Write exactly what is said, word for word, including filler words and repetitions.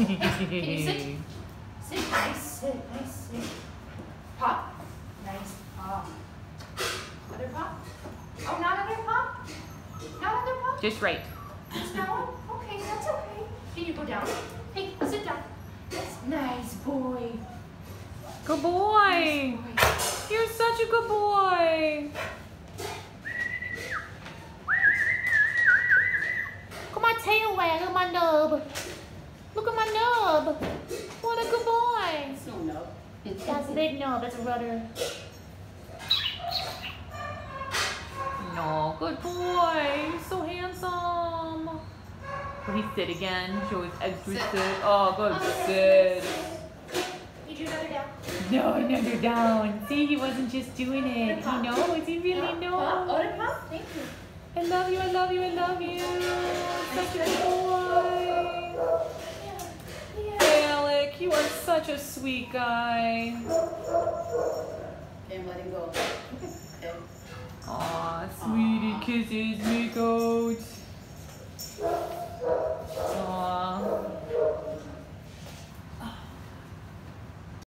Can you sit? Sit, nice sit, nice sit. Pop. Nice pop. Other pop? Oh, not other pop? Not other pop? Just right. Just that one? Okay, that's okay. Can you go down? Hey, sit down. That's nice boy. Good boy. Nice boy. You're such a good boy. Look at my tail wag, look at my nub. Look at my nub. What a good boy. It's no nub. That's a big nub, that's a rudder. No, good boy. You're so handsome. Will he sit again? Show his extra sit. sit. Oh, good Oh, sit. Need you another down. No, another down. See, he wasn't just doing it. He Pop. knows. He really Pop, knows. pop. Other pop? Thank you. I love you, I love you, I love you. Such a good boy. Yeah. Alec, you are such a sweet guy. Okay, I'm letting go. Okay. Aw, sweetie, kisses, make out.